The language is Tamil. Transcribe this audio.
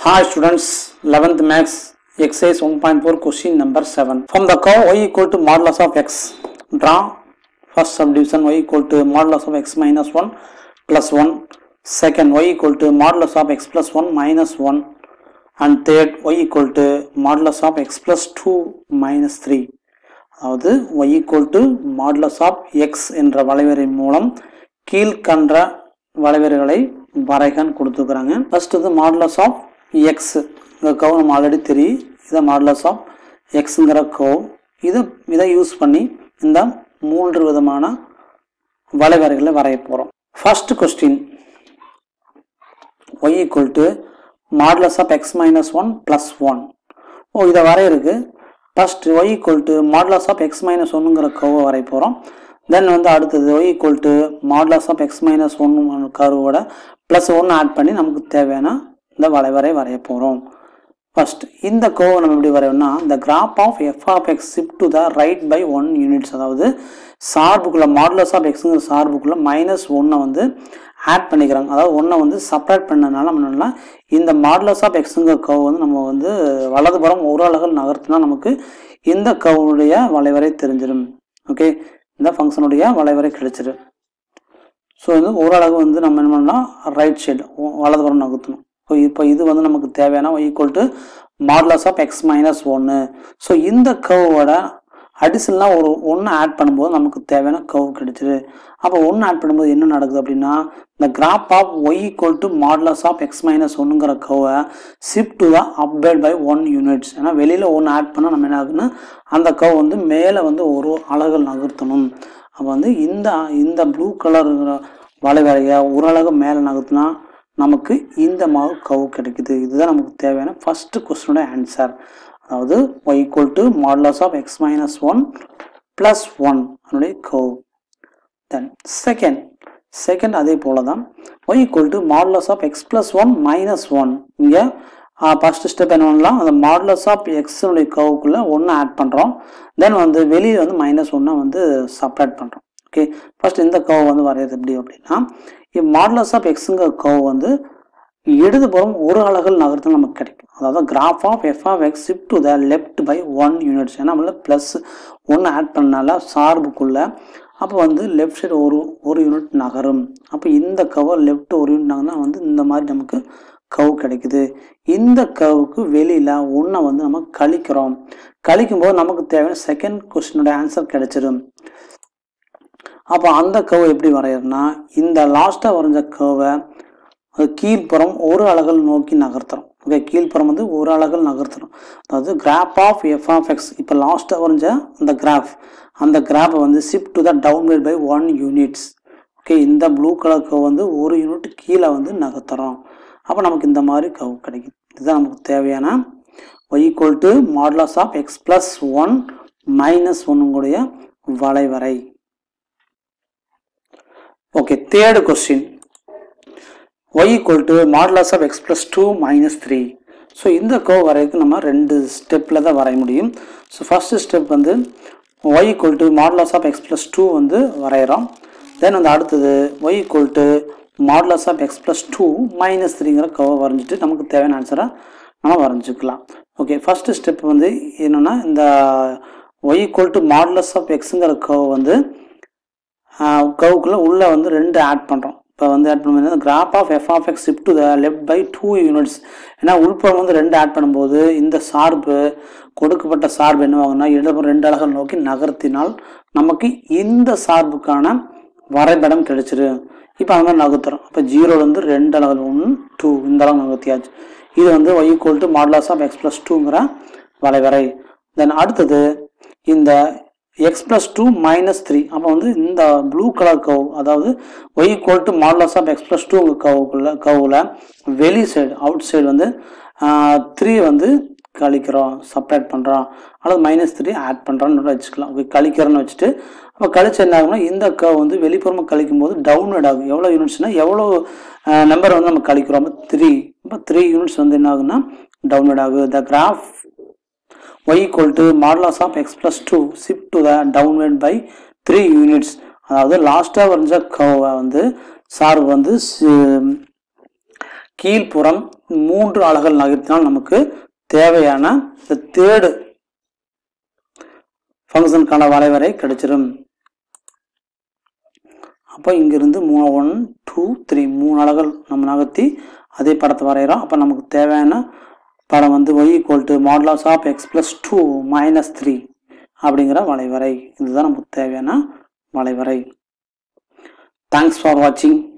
Hi students, 11th Max, Exercise 1.4 question number 7. From the curve y equal to modulus of x, draw first subdivision y equal to modulus of x minus 1 plus 1, second y equal to modulus of x plus 1 minus 1, and third y equal to modulus of x plus 2 minus 3. அதாவது y equal to modulus of x என்ற வளைவரை மூலம் கீழ்கண்ட வளைவரைகளை வரைகன் கொடுத்துக்கிறாங்க. ஃபர்ஸ்ட் வந்து மாடுலஸ் ஆஃப் எக்ஸ், இந்த கர்வ் நம்ம ஆல்ரெடி தெரியும். இதை மாடுலஸ் ஆஃப் எக்ஸுங்கிற கர்வ், இதை யூஸ் பண்ணி இந்த மூன்று விதமான வளைவரைகளை வரைய போகிறோம். First question, y equal to modulus of x minus 1 plus 1. இதை வரையிருக்கு. First y equal to modulus of x minus 1ங்கிற கர்வை வரைய போகிறோம். தென் வந்து அடுத்தது y equal to modulus of x minus 1 கர்வோட ப்ளஸ் 1 ஆட் பண்ணி நமக்கு தேவையான இந்த வளைவரை வரைய போகிறோம். ஃபர்ஸ்ட் இந்த கர்வை நம்ம எப்படி வரையோம்னா, இந்த graph of f of x shift to the right by 1 units, அதாவது சார்புக்குள்ள மாடுலஸ் ஆஃப் எக்ஸுங்கிற சார்புக்குள்ள மைனஸ் 1 வந்து ஆட் பண்ணிக்கிறாங்க. அதாவது 1 வந்து செப்பரேட் பண்ணனால நம்ம என்னன்னா, இந்த மாடுலஸ் ஆஃப் எக்ஸுங்கிற கர்வ் வந்து நம்ம வந்து வலதுபுறம் ஒரு அலகு நகர்த்தினா நமக்கு இந்த கர்வுடைய வளைவரை தெரிஞ்சிடும். ஓகே, இந்த ஃபங்க்ஷனுடைய வளைவரை கிடைச்சிடும். ஸோ வந்து ஒரு அலகு வந்து நம்ம என்ன பண்ணலாம், ரைட் சைடு வலதுபுறம் நகர்த்தணும். இப்போ இது வந்து நமக்கு தேவையான y equal to modulus of x minus 1. So இந்த கர்வோட அடிஷனலாக ஒரு 1 ஆட் பண்ணும்போது நமக்கு தேவையான கர்வ் கிடைச்சிது. அப்போ 1 ஆட் பண்ணும்போது என்ன நடக்குது அப்படின்னா, இந்த graph of y equal to modulus of x minus 1ங்கிற கர்வை shift to the upward by 1 units. ஏன்னா வெளியில் 1 ஆட் பண்ணால் நம்ம என்ன ஆகுதுன்னா, அந்த கர்வ் வந்து மேலே வந்து ஒரு அலகு நகர்த்தணும். அப்போ வந்து இந்த ப்ளூ கலர் வளைவரையை ஒரு அலகு மேலே நகர்த்தினா நமக்கு இந்த மாதிரி கர்வ் கிடைக்குது. இதுதான் நமக்கு தேவையான ஃபர்ஸ்ட் கொஸ்டினோட ஆன்சர். அதாவது y equal to modulus of x minus 1 plus 1 அதனுடைய கர்வ். தென் செகண்ட் அதே போல தான் y equal to modulus of x plus 1 minus 1. இங்கே ஃபர்ஸ்ட் ஸ்டெப் என்ன பண்ணலாம், அந்த மாடுலஸ் ஆஃப் எக்ஸுடைய கர்வுக்குள்ளே 1 ஆட் பண்ணுறோம். தென் வந்து வெளியே வந்து மைனஸ் 1 வந்து செப்பரேட் பண்ணுறோம். ஓகே, ஃபர்ஸ்ட் இந்த கர்வ் வந்து வரையாது எப்படி அப்படின்னா, மாடுலஸ் ஆஃப் எக்ஸுங்கிற கர்வ் வந்து இடதுபுறம் ஒரு அலகுகள் நகர்த்து நமக்கு கிடைக்கும். அதாவது graph of f of x shift to the left by 1 units. ஏன்னா நம்மள ப்ளஸ் 1 ஆட் பண்ணனால சார்புக்குள்ள அப்போ வந்து லெஃப்ட் சைடு ஒரு யூனிட் நகரும். அப்போ இந்த கர்வ் லெஃப்ட் ஒரு யூனிட் நகர்னா வந்து இந்த மாதிரி நமக்கு கர்வ் கிடைக்குது. இந்த கர்வுக்கு வெளியில் 1 வந்து நம்ம கழிக்கும்போது நமக்கு தேவையான செகண்ட் கொஸ்டினோட ஆன்சர் கிடைச்சிடும். அப்போ அந்த கர்வ் எப்படி வரையறதுனா, இந்த லாஸ்ட்டாக வரைஞ்ச கர்வை அது கீழ்ப்புறம் ஒரு அலகுகள் நோக்கி நகர்த்துறோம். ஓகே, கீழ்ப்புறம் வந்து ஒரு அலகுகள் நகர்த்துறோம். அதாவது graph of f of x, இப்போ லாஸ்ட்டாக வரைஞ்ச அந்த கிராஃபை வந்து shift to the downward by 1 units. Okay, இந்த ப்ளூ கலர் கர்வ் வந்து ஒரு யூனிட் கீழே வந்து நகர்த்துறோம். அப்போ நமக்கு இந்த மாதிரி கர்வ் கிடைக்கும். இதுதான் நமக்கு தேவையான y equal to modulus of x plus 1 minus 1 வளைவரை. Okay, third question, y equal to modulus of x plus 2 minus 3. So இந்த கர்வ் வரைக்கும் நம்ம 2 ஸ்டெப்பில் தான் வரைய முடியும். ஸோ ஃபர்ஸ்ட் ஸ்டெப் வந்து y equal to modulus of x plus 2 வந்து வரைகிறோம். தென் வந்து அடுத்தது y equal to modulus of x plus 2 minus 3ங்கிற கர்வை வரைஞ்சிட்டு நமக்கு தேவையான ஆன்சரை நம்ம வரைஞ்சிக்கலாம். ஓகே, ஃபர்ஸ்ட் ஸ்டெப் வந்து என்னென்னா, இந்த y equal to modulus of எக்ஸுங்கிற கர்வ் வந்து கர்வுக்குள்ளே உள்ளே வந்து 2 ஆட் பண்ணுறோம். இப்போ வந்து ஆட் பண்ணும்போது graph of f of x shift to the left by 2 units. ஏன்னா உள்புறம் வந்து 2 ஆட் பண்ணும்போது இந்த சார்பு கொடுக்கப்பட்ட சார்பு என்னவாகுன்னா, இடப்புறம் 2 அலகுகள் நோக்கி நகர்த்தினால் நமக்கு இந்த சார்புக்கான வரைபடம் கிடைச்சிடும். இப்போ அவங்க நகர்த்துறோம். இப்போ 0லேருந்து 2 அலகுகள் 1 2 இந்த அளவு நகர்த்தியாச்சு. இது வந்து y equal to modulus of x plus 2ங்கிற வளைவரை. தென் அடுத்தது இந்த எக்ஸ் ப்ளஸ் 2 மைனஸ் 3. அப்போ வந்து இந்த ப்ளூ கலர் கர்வ், அதாவது y equal to modulus of x plus 2 கர்வில் வெளி சைடு அவுட் சைடு வந்து 3 வந்து கழிக்கிறோம், செப்பரேட் பண்ணுறோம், அல்லது மைனஸ் 3 ஆட் பண்ணுறோன்னு வச்சுக்கலாம். கழிக்கிறோன்னு வச்சுட்டு அப்போ கழிச்சு என்ன ஆகும்னா, இந்த கர்வ் வந்து வெளிப்புறமாக கழிக்கும் போது டவுன்வேர்ட் ஆகும். எவ்வளோ யூனிட்ஸ்னால் எவ்வளோ நம்பர் வந்து நம்ம கழிக்கிறோம், 3. இப்போ 3 யூனிட்ஸ் வந்து என்ன ஆகுதுன்னா டவுன்வேர்ட் ஆகுது. The graph y equal to modulus of x plus 2 shift to the downward by 3 units. அதாவது லாஸ்ட்டாக வரைஞ்ச கர்வை வந்து சார்பு வந்து கீழ்ப்புறம் 3 அலகுகள் நகர்த்தினால் நமக்கு தேவையான இந்த தேர்டு ஃபங்க்ஷனுக்கான வளைவரை கிடைச்சிடும். அப்போ இங்கிருந்து 1 2 3 3 அலகுகள் நம்ம நகர்த்தி அதே படத்தை வரைகிறோம். அப்போ நமக்கு தேவையான படம் வந்து y = மாடுலஸ் ஆஃப் x + 2 - 3 அப்படிங்கிற வளைவரை. இதுதான் நமக்கு தேவையான வளைவரை. தேங்க்ஸ் ஃபார் வாட்சிங்.